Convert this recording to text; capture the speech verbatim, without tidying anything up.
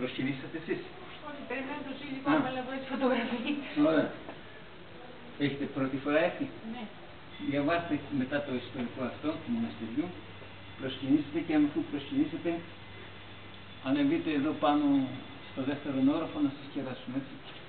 Προσκυνήσατε εσείς? Όχι, περιμένω το σύζυγό μου, αλλά βγάλει φωτογραφία. Ωραία. Έχετε πρώτη φορά έρθει? Ναι. Διαβάστε μετά το ιστορικό αυτό του μοναστηριού. Προσκυνήσετε και αφού προσκυνήσετε, ανεβείτε εδώ πάνω στο δεύτερο όροφο να σας κεράσουμε, έτσι.